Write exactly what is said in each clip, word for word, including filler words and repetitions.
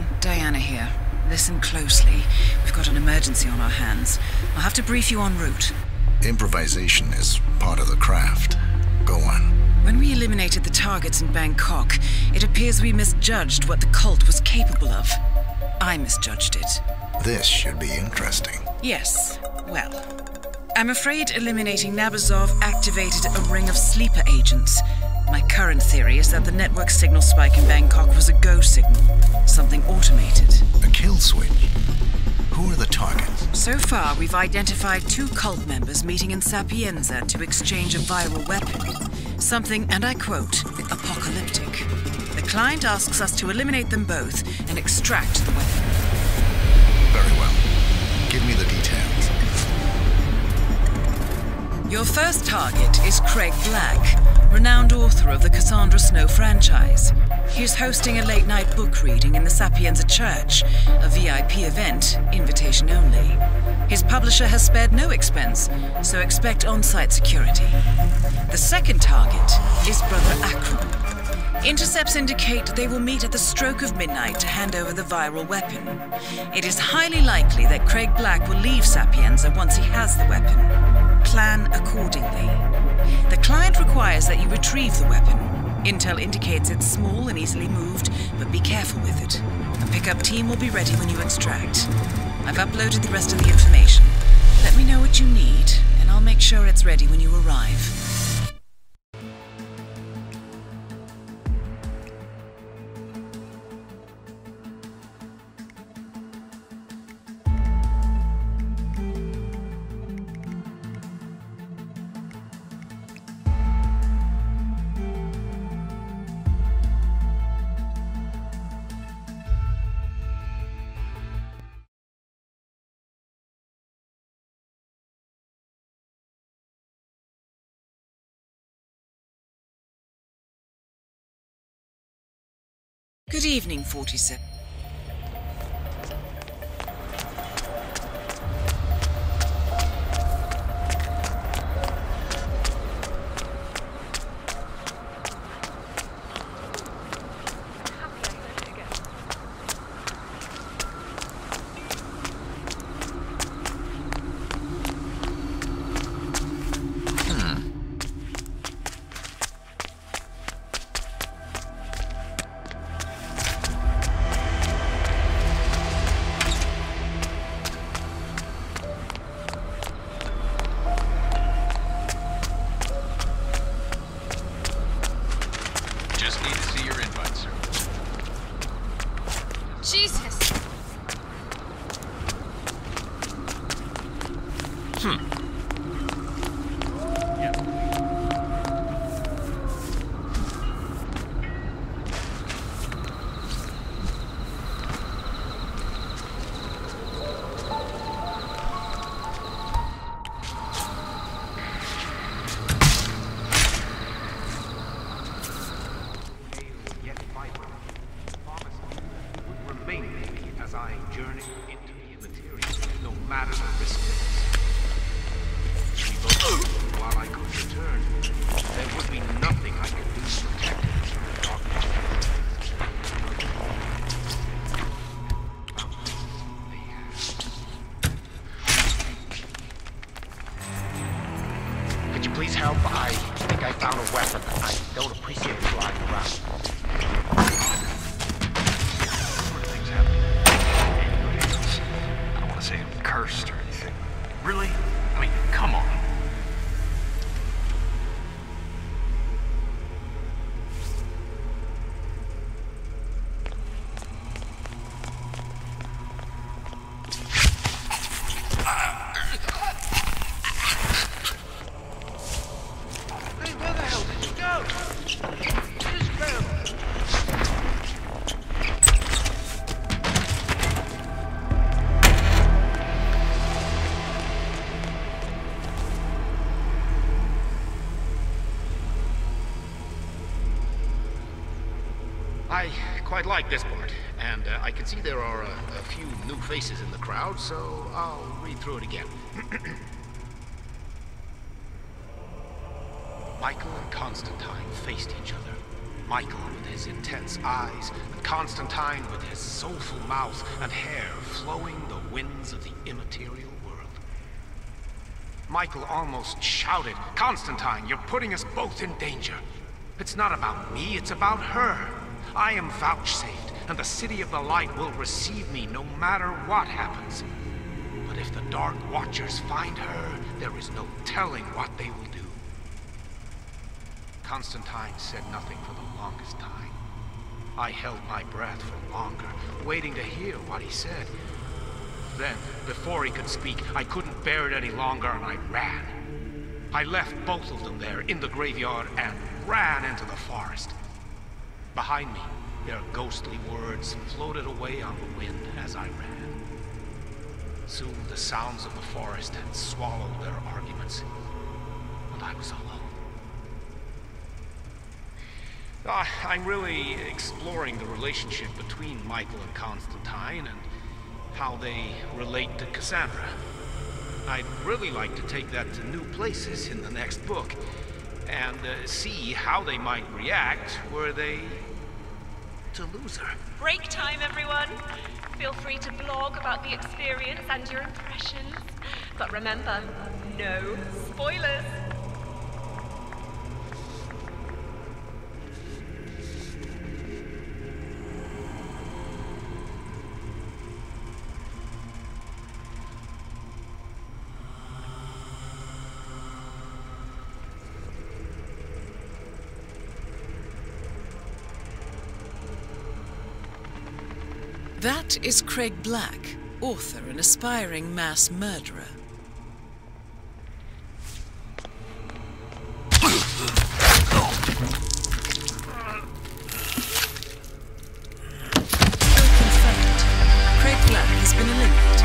Nguyen, Diana here. Listen closely. We've got an emergency on our hands. I'll have to brief you en route. Improvisation is part of the craft. Go on. When we eliminated the targets in Bangkok, it appears we misjudged what the cult was capable of. I misjudged it. This should be interesting. Yes. Well, I'm afraid eliminating Nabazov activated a ring of sleeper agents. My current theory is that the network signal spike in Bangkok was a go signal. Something automated. A kill switch? Who are the targets? So far, we've identified two cult members meeting in Sapienza to exchange a viral weapon. Something, and I quote, apocalyptic. The client asks us to eliminate them both and extract the weapon. Very well. Give me the details. Your first target is Craig Black, renowned author of the Cassandra Snow franchise. He's hosting a late-night book reading in the Sapienza Church, a V I P event, invitation only. His publisher has spared no expense, so expect on-site security. The second target is Brother Akram. Intercepts indicate they will meet at the stroke of midnight to hand over the viral weapon. It is highly likely that Craig Black will leave Sapienza once he has the weapon. Plan accordingly. The client requires that you retrieve the weapon. Intel indicates it's small and easily moved, but be careful with it. A pickup team will be ready when you extract. I've uploaded the rest of the information. Let me know what you need, and I'll make sure it's ready when you arrive. Good evening, forty-seven. Jesus! Hmm. Yep. As I journey into the immaterial, no matter the risk. We both knew while I could return, there would be nothing I could do to protect it from the darkness. Could you please help? I think I found a weapon. I don't appreciate it lying around. Cursed or anything. Really? I mean, come on. Hey, where the hell did you go? Where's Bell? I quite like this part, and uh, I can see there are a, a few new faces in the crowd, so I'll read through it again. Michael and Constantine faced each other. Michael with his intense eyes, and Constantine with his soulful mouth and hair flowing the winds of the immaterial world. Michael almost shouted, "Constantine, you're putting us both in danger. It's not about me, it's about her. I am vouchsafed, and the City of the Light will receive me no matter what happens. But if the Dark Watchers find her, there is no telling what they will do." Constantine said nothing for the longest time. I held my breath for longer, waiting to hear what he said. Then, before he could speak, I couldn't bear it any longer and I ran. I left both of them there in the graveyard and ran into the forest. Behind me, their ghostly words floated away on the wind as I ran. Soon the sounds of the forest had swallowed their arguments, and I was alone. Uh, I'm really exploring the relationship between Michael and Constantine and how they relate to Cassandra. I'd really like to take that to new places in the next book and uh, see how they might react were they to lose her. Break time, everyone. Feel free to blog about the experience and your impressions. But remember, no spoilers. That is Craig Black, author and aspiring mass murderer. Confirmed. Craig Black has been eliminated.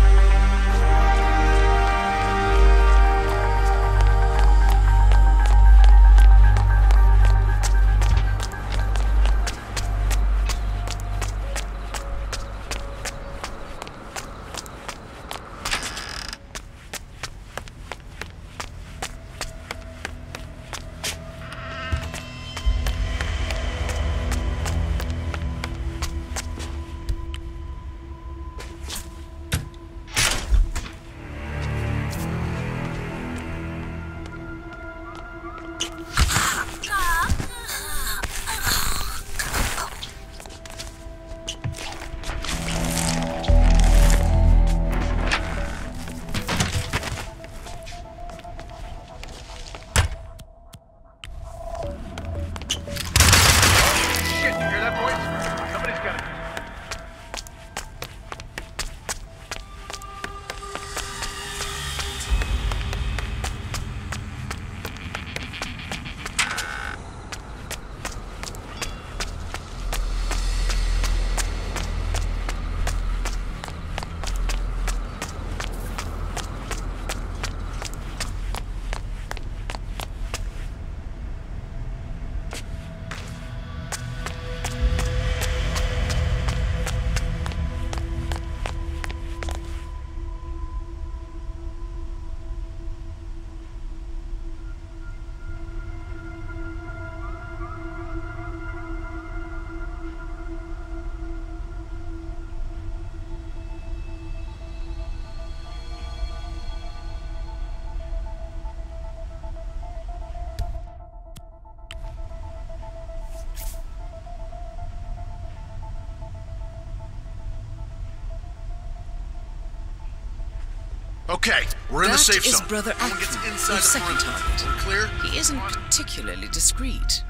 Okay, we're in the safe zone. That is Brother Ackman, your second target. We're clear? He isn't particularly discreet.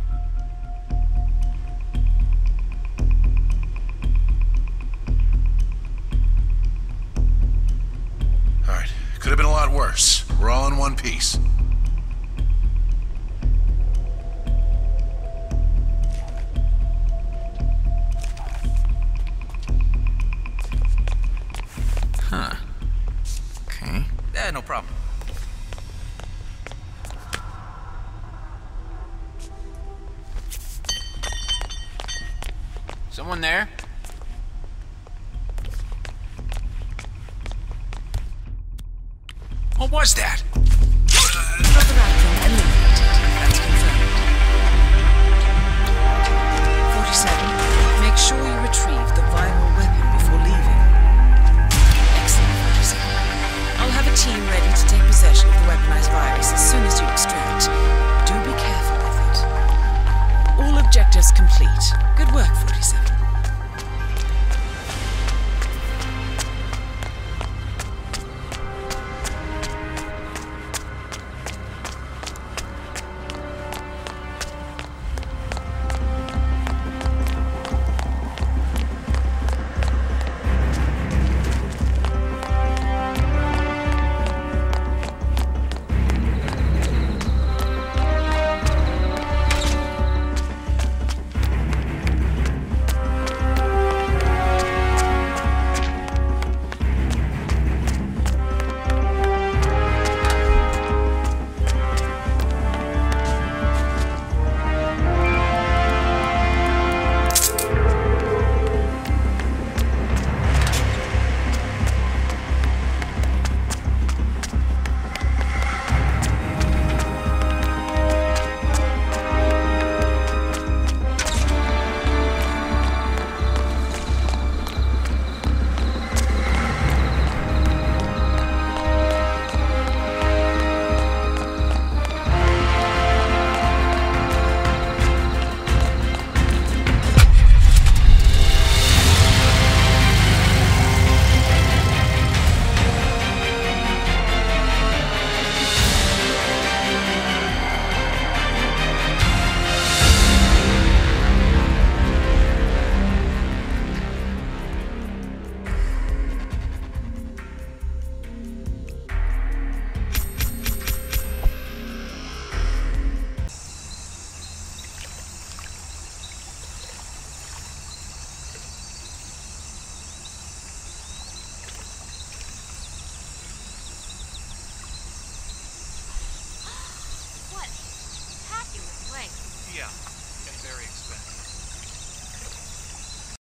Alright, could have been a lot worse. We're all in one piece. Huh. Okay. Yeah, no problem. Someone there? What was that? Brother Ackman,